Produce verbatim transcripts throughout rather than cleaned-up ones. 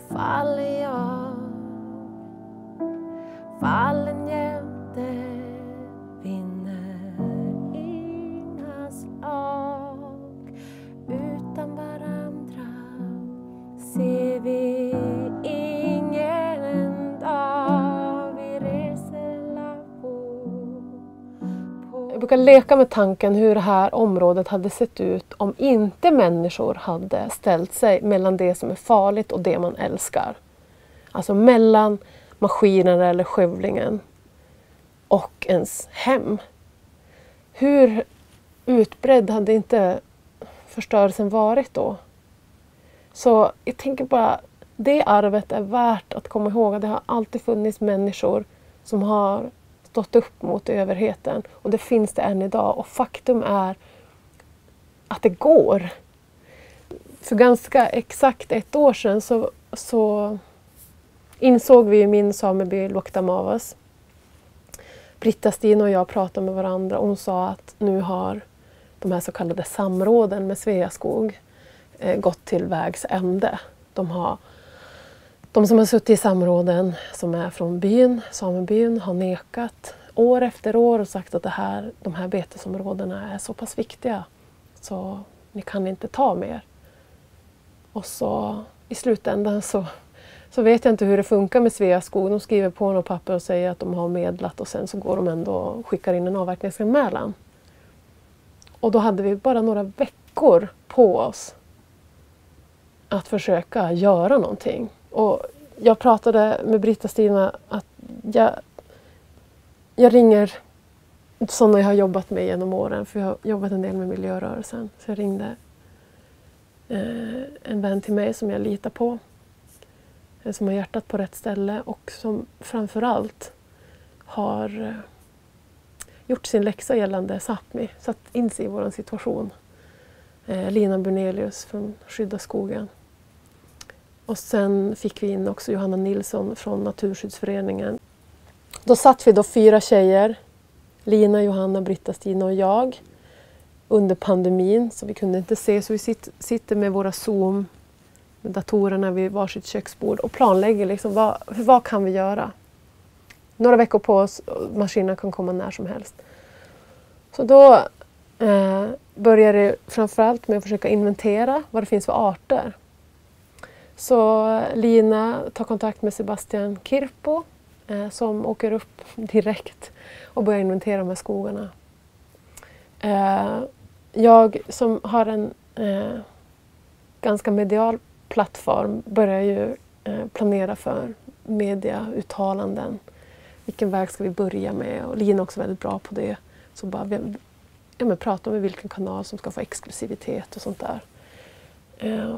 faller jag, fallen hjälte vinner inga slag. Utan varandra ser vi ingen dag. Vi reser på, på. Jag brukar leka med tanken hur det här området hade sett ut om inte människor hade ställt sig mellan det som är farligt och det man älskar. Alltså mellan maskinen eller skövlingen och ens hem. Hur utbredd hade inte förstörelsen varit då? Så jag tänker bara, det arvet är värt att komma ihåg. Det har alltid funnits människor som har stått upp mot överheten. Och det finns det än idag. Och faktum är att det går. För ganska exakt ett år sedan så, så insåg vi i min sameby Luokta-Maavas. Britta-Stina och jag pratade med varandra och hon sa att nu har de här så kallade samråden med Sveaskog eh, gått till vägs ände. De, har, de som har suttit i samråden som är från byn, samebyn, har nekat år efter år och sagt att det här, de här betesområdena är så pass viktiga så ni kan inte ta mer. Och så i slutändan så Så vet jag inte hur det funkar med Sveaskog. De skriver på något papper och säger att de har medlat och sen så går de ändå och skickar in en avverkningsanmälan. Och då hade vi bara några veckor på oss att försöka göra någonting. Och jag pratade med Britta-Stina att jag, jag ringer sådana jag har jobbat med genom åren. För jag har jobbat en del med miljörörelsen. Så jag ringde eh, en vän till mig som jag litar på. Som har hjärtat på rätt ställe och som framförallt har gjort sin läxa gällande Sápmi, satt in sig i vår situation. Eh, Lina Burnelius från Skydda skogen. Och sen fick vi in också Johanna Nilsson från Naturskyddsföreningen. Då satt vi då fyra tjejer, Lina, Johanna, Britta-Stina och jag, under pandemin så vi kunde inte se. Så vi sitter, sitter med våra Zoom, med datorerna vid varsitt köksbord och planlägger liksom vad, vad kan vi göra. Några veckor på oss, maskinerna kan komma när som helst. Så då eh, börjar det framförallt med att försöka inventera vad det finns för arter. Så Lina tar kontakt med Sebastian Kirpo eh, som åker upp direkt och börjar inventera de här skogarna. Eh, jag som har en eh, ganska medial plattform börjar ju eh, planera för mediauttalanden. Vilken väg ska vi börja med? Och Lina är också väldigt bra på det. Så bara vi, ja, men prata med vilken kanal som ska få exklusivitet och sånt där. Eh,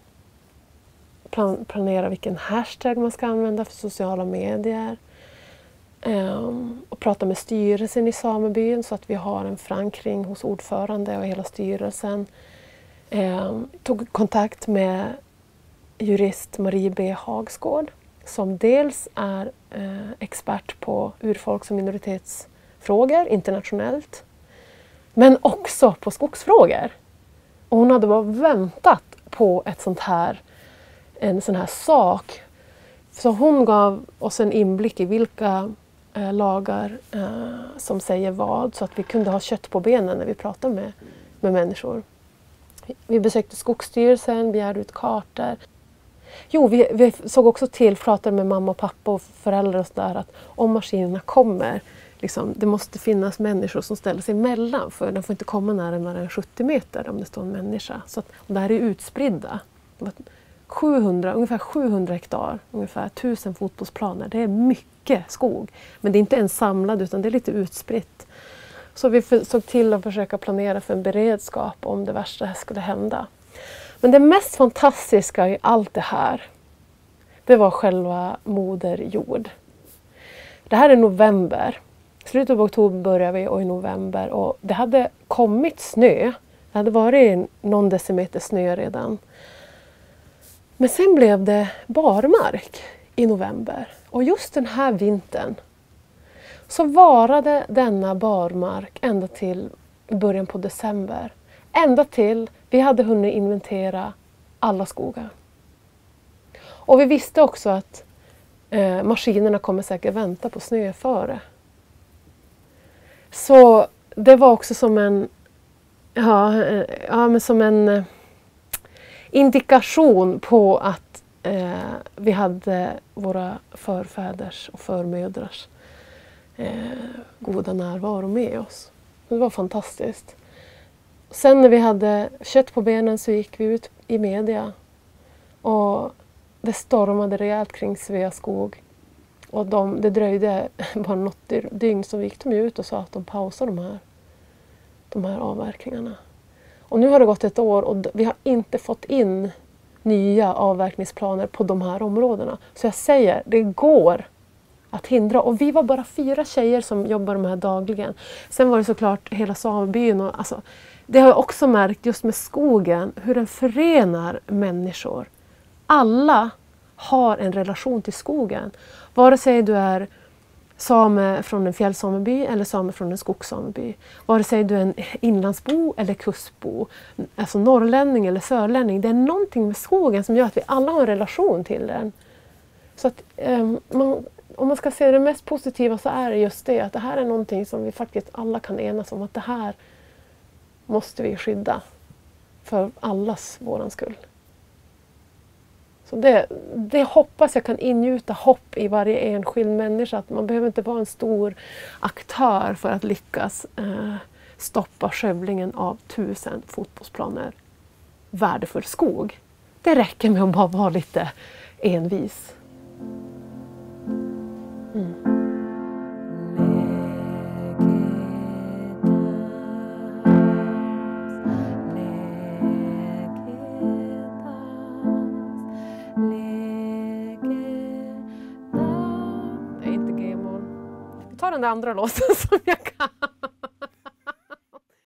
plan, planera vilken hashtag man ska använda för sociala medier. Eh, och prata med styrelsen i samebyn så att vi har en förankring hos ordförande och hela styrelsen. Eh, tog kontakt med jurist Marie B. Hagsgård som dels är eh, expert på urfolks- och minoritetsfrågor internationellt men också på skogsfrågor. Och hon hade bara väntat på ett sånt här, en sån här sak. Så hon gav oss en inblick i vilka eh, lagar eh, som säger vad så att vi kunde ha kött på benen när vi pratade med, med människor. Vi besökte Skogsstyrelsen, begärde ut kartor. Jo, vi, vi såg också till, pratade med mamma och pappa och föräldrar och sådär att om maskinerna kommer, liksom, det måste finnas människor som ställer sig emellan för de får inte komma närmare än sjuttio meter om det står en människa. Så att, och det här är utspridda. sjuhundra, ungefär sjuhundra hektar, ungefär tusen fotbollsplaner. Det är mycket skog. Men det är inte en samlad utan det är lite utspritt. Så vi såg till att försöka planera för en beredskap om det värsta skulle hända. Men det mest fantastiska i allt det här, det var själva Moder Jord. Det här är november. Slutet av oktober börjar vi och i november. Och det hade kommit snö. Det hade varit någon decimeter snö redan. Men sen blev det barmark i november. Och just den här vintern så varade denna barmark ända till början på december. Ända till vi hade hunnit inventera alla skogar. Och vi visste också att eh, maskinerna kommer säkert vänta på snöföre. Så det var också som en, ja, ja, men som en indikation på att eh, vi hade våra förfäders och förmödrars eh, goda närvaro med oss. Det var fantastiskt. Sen när vi hade kött på benen så gick vi ut i media och det stormade rejält kring Sveaskog. Och de, det dröjde bara något dygn så gick de ut och sa att de pausar de här, de här avverkningarna. Och nu har det gått ett år och vi har inte fått in nya avverkningsplaner på de här områdena. Så jag säger, det går att hindra. Och vi var bara fyra tjejer som jobbar de här dagligen. Sen var det såklart hela samebyn. Och, alltså, det har jag också märkt just med skogen, hur den förenar människor. Alla har en relation till skogen. Vare sig du är same från en fjällsameby eller same från en skogssameby. Vare sig du är en inlandsbo eller kustbo. Alltså norrlänning eller sörlänning. Det är någonting med skogen som gör att vi alla har en relation till den. Så att, um, man, om man ska se det mest positiva så är det just det. Att det här är någonting som vi faktiskt alla kan enas om. Att det här måste vi skydda. För allas våran skull. Så det, det hoppas jag kan ingjuta hopp i varje enskild människa. Att man behöver inte vara en stor aktör för att lyckas eh, stoppa skövlingen av tusen fotbollsplaner värdefull skog. Det räcker med att bara vara lite envis. Mm. Den andra låten som jag kan.